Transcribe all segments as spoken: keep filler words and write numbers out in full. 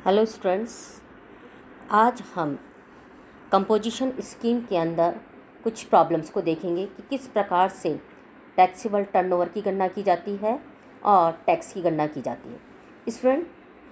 Hello students, आज हम composition scheme के अंदर कुछ प्रॉब्लम्स को देखेंगे कि किस प्रकार से टैक्सेबल टर्नओवर की गणना की जाती है और टैक्स की गणना की जाती है। स्टूडेंट,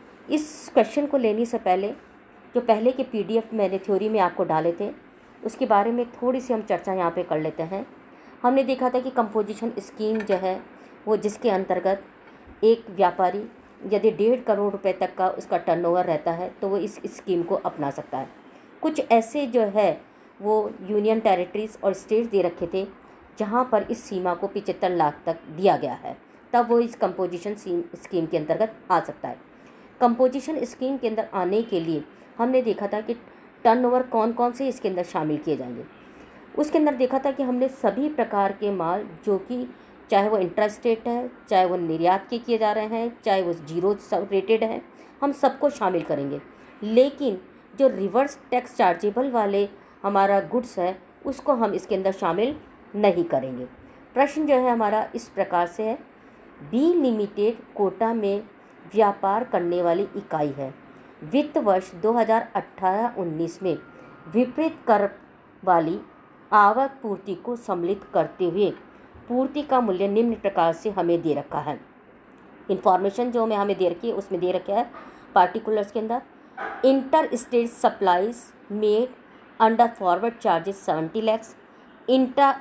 इस क्वेश्चन को लेने से पहले जो पहले के पीडीएफ मैंने थ्योरी में आपको डाले थे उसके बारे में थोड़ी सी हम चर्चा यहाँ पे कर लेते हैं। हमने देखा था कि कंपोजिशन स्कीम जो है वो जिसके अंतर्गत एक व्यापारी यदि डेढ़ करोड़ रुपए तक का उसका टर्नओवर रहता है तो वो इस स्कीम को अपना सकता है। कुछ ऐसे जो है वो यूनियन टेरिटरीज़ और स्टेट्स दे रखे थे जहाँ पर इस सीमा को पचहत्तर लाख तक दिया गया है, तब वो इस कंपोजिशन स्कीम के अंतर्गत आ सकता है। कंपोजिशन स्कीम के अंदर आने के लिए हमने देखा था कि टर्नओवर कौन कौन से इसके अंदर शामिल किए जाएंगे। उसके अंदर देखा था कि हमने सभी प्रकार के माल जो कि चाहे वो इंट्रास्टेट है, चाहे वो निर्यात के किए जा रहे हैं, चाहे वो जीरो रेटेड है, हम सबको शामिल करेंगे। लेकिन जो रिवर्स टैक्स चार्जेबल वाले हमारा गुड्स है उसको हम इसके अंदर शामिल नहीं करेंगे। प्रश्न जो है हमारा इस प्रकार से है, बी लिमिटेड कोटा में व्यापार करने वाली इकाई है। वित्त वर्ष दो हज़ार अठारह उन्नीस में विपरीत कर वाली आवक पूर्ति को सम्मिलित करते हुए पूर्ति का मूल्य निम्न प्रकार से हमें दे रखा है। इंफॉर्मेशन जो हमें हमें दे रखी है उसमें दे रखा है पार्टिकुलर्स के अंदर, inter state supplies made under forward charges seventy lakhs, intra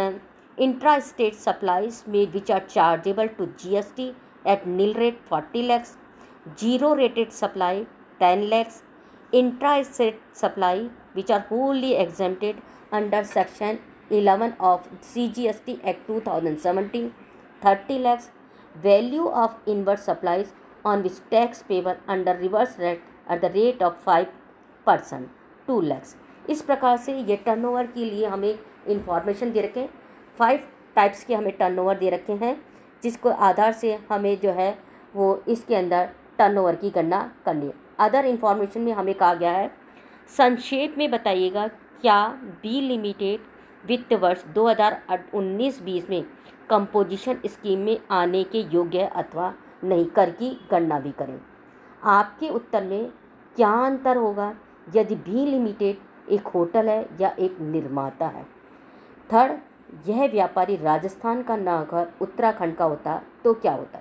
intra state supplies made which are chargeable to GST at nil rate forty lakhs, zero rated supply ten lakhs, intra state supply which are wholly exempted under section eleven of C G S T Act two thousand seventeen, thirty lakhs, value of inward supplies on which tax payable under reverse rate at the rate of five percent, two lakhs। इस प्रकार से ये turnover के लिए हमें information दे रखे, five types के हमें टर्नओवर दे रखे हैं जिसको आधार से हमें जो है वो इसके अंदर टर्नओवर की गणना करनी है। अदर इंफॉर्मेशन में हमें कहा गया है, संक्षेप में बताइएगा क्या बी लिमिटेड वित्त वर्ष दो हज़ार उन्नीस बीस में कंपोजिशन स्कीम में आने के योग्य है अथवा नहीं, कर की गणना भी करें। आपके उत्तर में क्या अंतर होगा यदि बी लिमिटेड एक होटल है या एक निर्माता है। थर्ड, यह व्यापारी राजस्थान का ना होकर उत्तराखंड का होता तो क्या होता।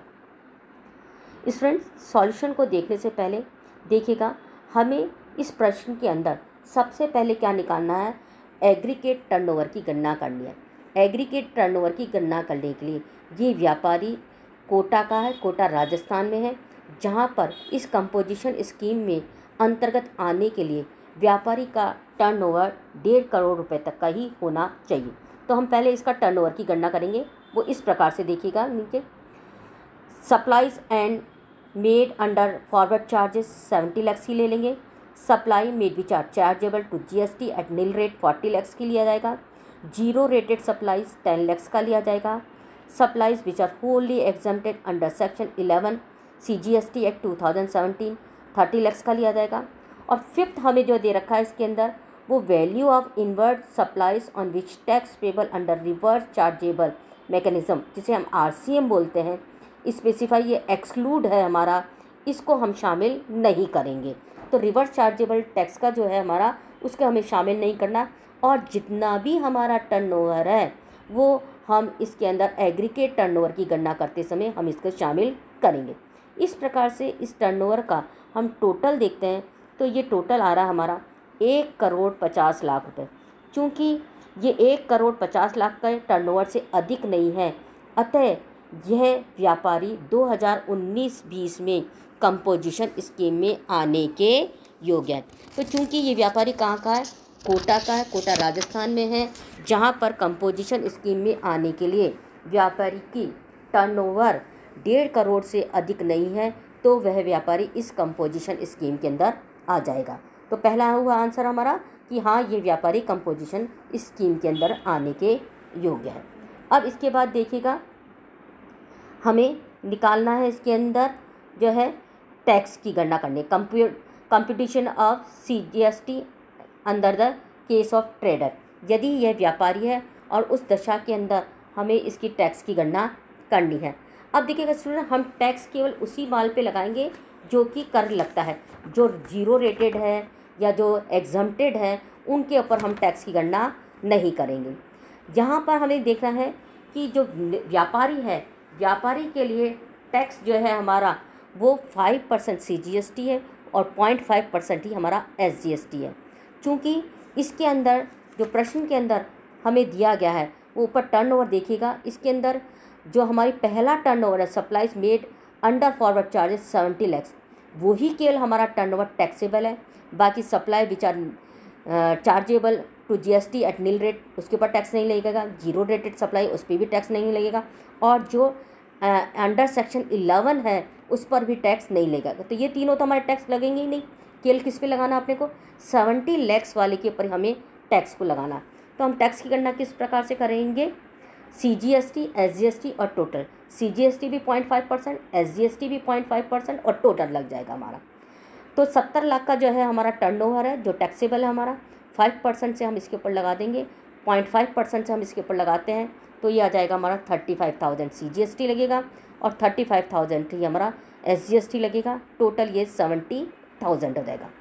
स्टूडेंट्स, सॉल्यूशन को देखने से पहले देखिएगा हमें इस प्रश्न के अंदर सबसे पहले क्या निकालना है, एग्रीगेट टर्नओवर की गणना करनी है। एग्रीगेट टर्नओवर की गणना करने के लिए ये व्यापारी कोटा का है, कोटा राजस्थान में है, जहाँ पर इस कंपोजिशन स्कीम में अंतर्गत आने के लिए व्यापारी का टर्नओवर डेढ़ करोड़ रुपए तक का ही होना चाहिए। तो हम पहले इसका टर्नओवर की गणना करेंगे, वो इस प्रकार से देखिएगा नीचे, supplies and made under forward charges seventy lakhs ही ले लेंगे, supply made which are chargeable to GST at nil rate forty lakhs की लिया जाएगा, zero rated supplies ten lakhs का लिया जाएगा, supplies which are wholly exempted under section eleven CGST act two thousand seventeen thirty lakhs का लिया जाएगा। और फिफ्थ हमें जो दे रखा है इसके अंदर वो value of inward supplies on which tax payable under reverse chargeable mechanism, जिसे हम आरसीएम बोलते हैं, स्पेसिफाई ये एक्सक्लूड है हमारा, इसको हम शामिल नहीं करेंगे। तो रिवर्स चार्जेबल टैक्स का जो है हमारा उसको हमें शामिल नहीं करना, और जितना भी हमारा टर्नओवर है वो हम इसके अंदर एग्रीगेट टर्नओवर की गणना करते समय हम इसको शामिल करेंगे। इस प्रकार से इस टर्नओवर का हम टोटल देखते हैं तो ये टोटल आ रहा हमारा एक करोड़ पचास लाख रुपए। चूँकि ये एक करोड़ पचास लाख का टर्नओवर से अधिक नहीं है, अतः यह व्यापारी दो हज़ार उन्नीस बीस में कंपोजिशन स्कीम में आने के योग्य है। तो चूंकि ये व्यापारी कहाँ का है, कोटा का है, कोटा राजस्थान में है, जहाँ पर कंपोजिशन स्कीम में आने के लिए व्यापारी की टर्नओवर डेढ़ करोड़ से अधिक नहीं है, तो वह व्यापारी इस कंपोजिशन स्कीम के अंदर आ जाएगा। तो पहला हुआ आंसर हमारा कि हाँ, ये व्यापारी कंपोजिशन स्कीम के अंदर आने के योग्य है। अब इसके बाद देखिएगा हमें निकालना है इसके अंदर जो है टैक्स की गणना करनी, computation of CGST under the case of trader. यदि यह व्यापारी है और उस दशा के अंदर हमें इसकी टैक्स की गणना करनी है। अब देखिएगा स्टूडेंट, हम टैक्स केवल उसी माल पे लगाएंगे जो कि कर लगता है। जो जीरो रेटेड है या जो एग्जम्प्टेड है उनके ऊपर हम टैक्स की गणना नहीं करेंगे। यहाँ पर हमें देखना है कि जो व्यापारी है, व्यापारी के लिए टैक्स जो है हमारा वो five percent C G S T है और पॉइंट फाइव परसेंट ही हमारा एस जी एस टी है। चूँकि इसके अंदर जो प्रश्न के अंदर हमें दिया गया है वो ऊपर टर्नओवर देखिएगा, इसके अंदर जो हमारी पहला टर्नओवर है supplies made under forward charges seventy lakhs, वही केवल हमारा टर्नओवर टैक्सेबल है। बाकी supply which are chargeable to G S T at nil rate, उसके ऊपर टैक्स नहीं लगेगा। जीरो रेटेड सप्लाई उस पर भी टैक्स नहीं लगेगा। और जो अंडर सेक्शन इलेवन है उस पर भी टैक्स नहीं लगेगा। तो ये तीनों तो हमारे टैक्स लगेंगे ही नहीं। केवल किस पे लगाना अपने को, सेवेंटी लैक्स वाले के ऊपर हमें टैक्स को लगाना। तो हम टैक्स की गणना किस प्रकार से करेंगे, C G S T, S G S T और total. C G S T भी point five percent, S G S T भी पॉइंट फाइव परसेंट और टोटल लग जाएगा हमारा। तो सत्तर लाख का जो है हमारा टर्नओवर है जो टैक्सेबल है हमारा, फाइव परसेंट से हम इसके ऊपर लगा देंगे, पॉइंट फाइव परसेंट से हम इसके ऊपर लगाते हैं तो ये आ जाएगा हमारा thirty five thousand C G S T लगेगा और थर्टी फाइव थाउजेंड ही हमारा एस जी एस टी लगेगा। टोटल ये सेवेंटी थाउजेंड हो जाएगा।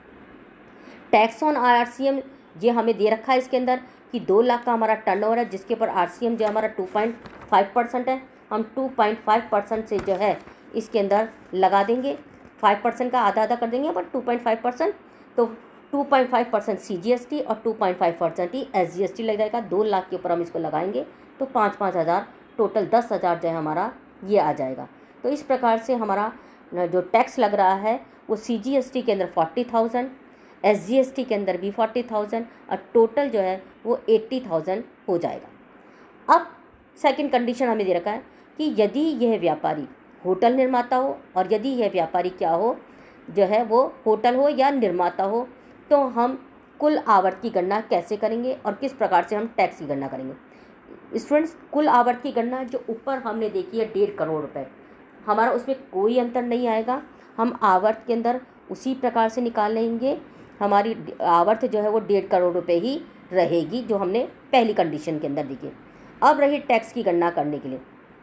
Tax on R C M ये हमें दे रखा है इसके अंदर कि दो लाख का हमारा टर्नओवर है जिसके ऊपर आर सी एम जो हमारा टू पॉइंट फाइव परसेंट है। हम टू पॉइंट फाइव परसेंट से जो है इसके अंदर लगा देंगे, फाइव परसेंट का आधा आधा कर देंगे पर टू पॉइंट फाइव परसेंट, तो two point five percent C G S T और टू पॉइंट फाइव परसेंट ही एस जी एस टी लग जाएगा। दो लाख के ऊपर हम इसको लगाएंगे तो पाँच पाँच हज़ार टोटल दस हज़ार जो है हमारा ये आ जाएगा। तो इस प्रकार से हमारा जो टैक्स लग रहा है वो सी जी एस टी के अंदर forty thousand, S G S T के अंदर भी फोर्टी थाउजेंड और टोटल जो है वो एट्टी थाउजेंड हो जाएगा। अब सेकंड कंडीशन हमें दे रखा है कि यदि यह व्यापारी होटल निर्माता हो और यदि यह व्यापारी क्या हो जो है वो होटल हो या निर्माता हो तो हम कुल आवर्त की गणना कैसे करेंगे और किस प्रकार से हम टैक्स की गणना करेंगे। स्टूडेंट्स, कुल आवर्त की गणना जो ऊपर हमने देखी है डेढ़ करोड़ रुपए, हमारा उसमें कोई अंतर नहीं आएगा। हम आवर्त के अंदर उसी प्रकार से निकाल लेंगे, हमारी आवर्त जो है वो डेढ़ करोड़ रुपए ही रहेगी जो हमने पहली कंडीशन के अंदर देखी। अब रही टैक्स की गणना करने के लिए।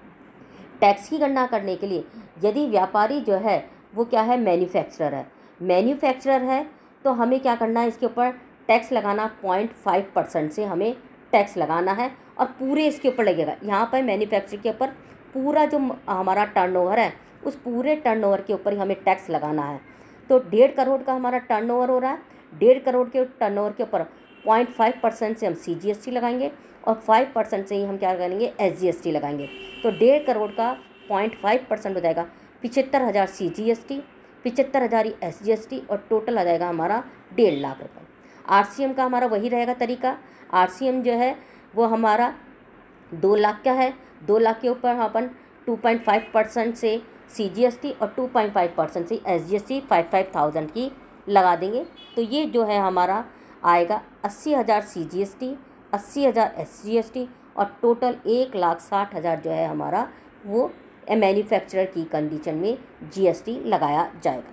टैक्स की गणना करने के लिए यदि व्यापारी जो है वो क्या है, मैन्युफैक्चरर है, मैन्युफैक्चरर है तो हमें क्या करना है, इसके ऊपर टैक्स लगाना पॉइंट फाइव परसेंट से हमें टैक्स लगाना है और पूरे इसके ऊपर लगेगा। यहाँ पर मैन्युफैक्चर के ऊपर पूरा जो हमारा टर्नओवर है उस पूरे टर्नओवर के ऊपर ही हमें टैक्स लगाना है। तो डेढ़ करोड़ का हमारा टर्नओवर हो रहा है, डेढ़ करोड़ के टर्नओवर के ऊपर पॉइंट फाइव परसेंट से हम सी जी एस टी लगाएंगे और फाइव परसेंट से ही हम क्या करेंगे, एस जी एस टी लगाएंगे। तो डेढ़ करोड़ का पॉइंट फाइव परसेंट हो जाएगा पिचहत्तर हज़ार सी जी एस टी, पिचहत्तर हज़ार एस जी एस टी और टोटल आ जाएगा हमारा डेढ़ लाख रुपये। आर सी एम का हमारा वही रहेगा तरीका। आर सी एम जो है वो हमारा दो लाख का है, दो लाख के ऊपर अपन टू पॉइंट फाइव परसेंट से सी जी एस टी और टू पॉइंट फाइव परसेंट से S G S T five five thousand की लगा देंगे। तो ये जो है हमारा आएगा अस्सी हज़ार सी जी एस टी, अस्सी हज़ार एस जी एस टी और टोटल एक लाख साठ हज़ार जो है हमारा वो मैन्युफैक्चरर की कंडीशन में जी एस टी लगाया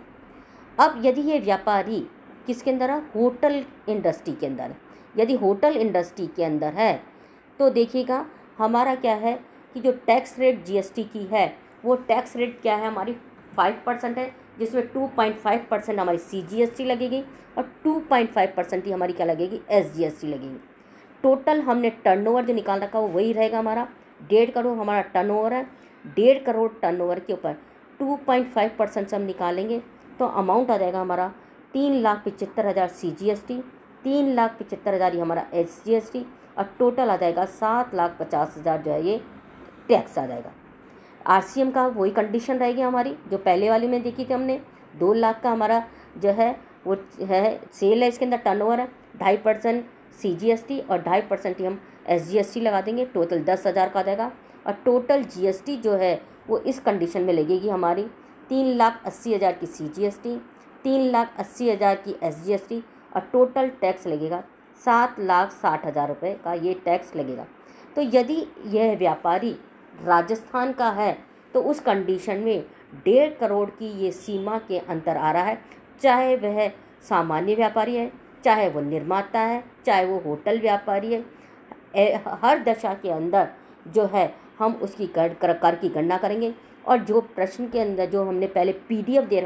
जाएगा। अब यदि ये व्यापारी किसके अंदर है, होटल इंडस्ट्री के अंदर है, यदि होटल इंडस्ट्री के अंदर है तो देखिएगा हमारा क्या है कि जो tax rate G S T की है वो टैक्स रेट क्या है हमारी फाइव परसेंट है, जिसमें टू पॉइंट फाइव परसेंट हमारी सी जी एस टी लगेगी और टू पॉइंट फाइव परसेंट ही हमारी क्या लगेगी, एस जी एस टी लगेगी। टोटल हमने टर्नओवर जो निकाल रखा है वो वही रहेगा हमारा, डेढ़ करोड़ हमारा टर्नओवर है, डेढ़ करोड़ टर्नओवर के ऊपर टू पॉइंट फाइव परसेंट से हम निकालेंगे तो अमाउंट आ जाएगा हमारा तीन लाख पचहत्तर हज़ार सी जी एस टी, तीन लाख पचहत्तर हज़ार ही हमारा एस जी एस टी और टोटल आ जाएगा सात लाख पचास हज़ार जो है ये टैक्स आ जाएगा। आर सी एम का वही कंडीशन रहेगी हमारी जो पहले वाली में देखी थी हमने, दो लाख का हमारा जो है वो है सेल है, इसके अंदर टर्नओवर है, ढाई percent C G S T और ढाई परसेंट ही हम एस जी एस टी लगा देंगे, टोटल दस हज़ार का आ जाएगा। और टोटल जी एस टी जो है वो इस कंडीशन में लगेगी हमारी तीन लाख अस्सी हज़ार की सी जी एस टी, तीन लाख अस्सी हज़ार की एस जी एस टी और टोटल टैक्स लगेगा सात लाख साठ हज़ार रुपये का ये टैक्स लगेगा। तो यदि यह व्यापारी राजस्थान का है तो उस कंडीशन में डेढ़ करोड़ की ये सीमा के अंतर आ रहा है, चाहे वह सामान्य व्यापारी है, चाहे वो निर्माता है, चाहे वो होटल व्यापारी है, हर दशा के अंदर जो है हम उसकी कर कर, कर की गणना करेंगे। और जो प्रश्न के अंदर जो हमने पहले पी डी एफ दे रहा है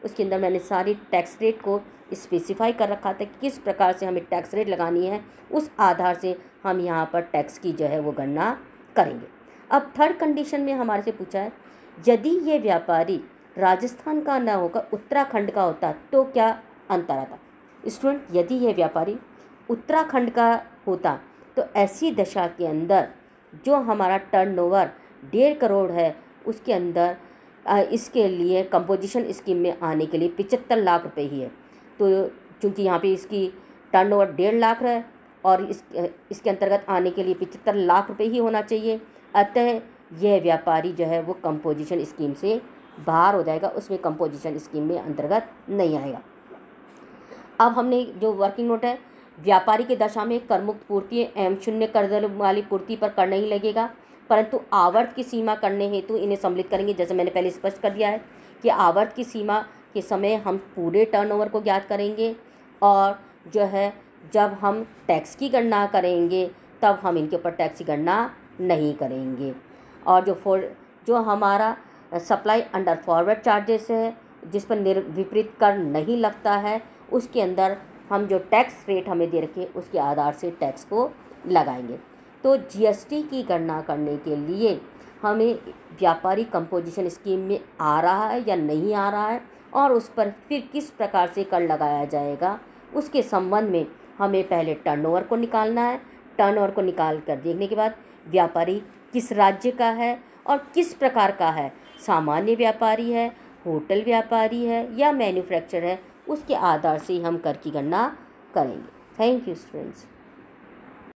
उसके अंदर मैंने सारी टैक्स रेट को स्पेसिफाई कर रखा था कि किस प्रकार से हमें टैक्स रेट लगानी है, उस आधार से हम यहाँ पर टैक्स की जो है वो गणना करेंगे। अब थर्ड कंडीशन में हमारे से पूछा है, यदि ये व्यापारी राजस्थान का न होकर उत्तराखंड का होता तो क्या अंतर आता। स्टूडेंट, यदि यह व्यापारी उत्तराखंड का होता तो ऐसी दशा के अंदर जो हमारा टर्नओवर डेढ़ करोड़ है उसके अंदर इसके लिए कंपोजिशन स्कीम में आने के लिए पचहत्तर लाख रुपए ही है। तो चूँकि यहाँ पे इसकी टर्नओवर डेढ़ लाख है और इस इसके अंतर्गत आने के लिए पचहत्तर लाख रुपए ही होना चाहिए, अतः यह व्यापारी जो है वो कंपोजिशन स्कीम से बाहर हो जाएगा, उसमें कंपोजिशन स्कीम में अंतर्गत नहीं आएगा। अब हमने जो वर्किंग नोट है, व्यापारी की दशा में करमुक्त पूर्ति एवं शून्य कर वाली पूर्ति पर कर नहीं लगेगा, परंतु आवर्त की सीमा करने हेतु इन्हें सम्मिलित करेंगे। जैसे मैंने पहले स्पष्ट कर दिया है कि आवर्त की सीमा के समय हम पूरे टर्नओवर को ज्ञात करेंगे और जो है जब हम टैक्स की गणना करेंगे तब हम इनके ऊपर टैक्स की गणना नहीं करेंगे। और जो फॉर जो हमारा सप्लाई अंडर फॉरवर्ड चार्जेस है जिस पर निर्विपरीत कर नहीं लगता है, उसके अंदर हम जो टैक्स रेट हमें दे रखे उसके आधार से टैक्स को लगाएंगे। तो जीएसटी की गणना करने के लिए हमें व्यापारी कंपोजिशन स्कीम में आ रहा है या नहीं आ रहा है और उस पर फिर किस प्रकार से कर लगाया जाएगा, उसके संबंध में हमें पहले टर्नओवर को निकालना है। टर्नओवर को निकाल कर देखने के बाद व्यापारी किस राज्य का है और किस प्रकार का है, सामान्य व्यापारी है, होटल व्यापारी है या मैन्युफैक्चरर है, उसके आधार से हम कर की गणना करेंगे। Thank you students.